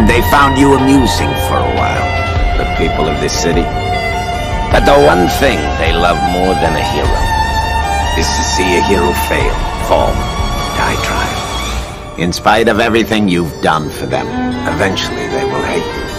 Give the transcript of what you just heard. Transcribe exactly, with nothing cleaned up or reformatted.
they found you amusing for a while, the people of this city. But the one thing they love more than a hero is to see a hero fail, fall, die trying. In spite of everything you've done for them, eventually they will hate you.